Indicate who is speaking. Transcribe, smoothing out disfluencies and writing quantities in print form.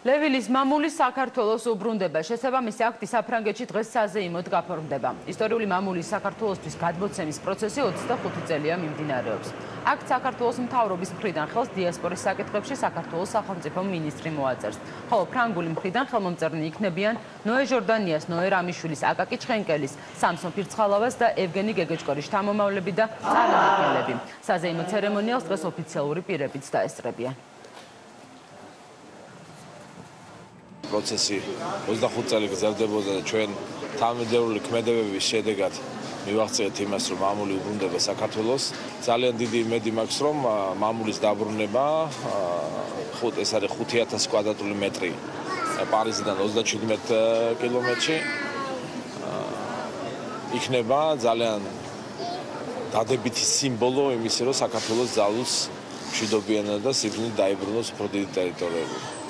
Speaker 1: ლევილის მამულის საქართველოს უბრუნდება. შესაბამისი აქტი საფრანგეთში დღეს საზეიმოდ გაფორმდება. ისტორიული მამულის საქართველოსთვის გადმოცემის პროცესი 25 წელია მიმდინარეობს. აქტ საქართველოს მთავრობის მხრიდან ხელს დიასპორის საკითხებში საქართველოს სახელმწიფო მინისტრი მოაწერს. ხოლო ფრანგული მხრიდან ხელმომწერნი იქნებიან ნოე ჟორდანიას, ნოე რამიშვილის, აკაკი ჩხენკელის, სამსონ ფირცხალავას და ევგენი გეგეჭკორის შთამომავლები და წარმომადგენლები. საზეიმო ცერემონიალს დღეს ოფიციალური პირებიც დაესწრებიან.
Speaker 2: პროცესი 25 წელი გრძელდებოდა და ჩვენ თანამედროვე ქმედებების შედეგად მივაღწევთ იმას, რომ მამული უბრუნდება საქართველოს. ძალიან დიდი იმედი მაქვს, რომ მამულის დაბრუნება ეს არის 5000 კვადრატული მეტრი პარიზიდან 37 კილომეტრში იქნება ძალიან დადებითი სიმბოლო იმისა, რომ საქართველოს ძალუს მშვიდობიანად და სიგნით დაიბრუნოს უფრო დიდი ტერიტორიები.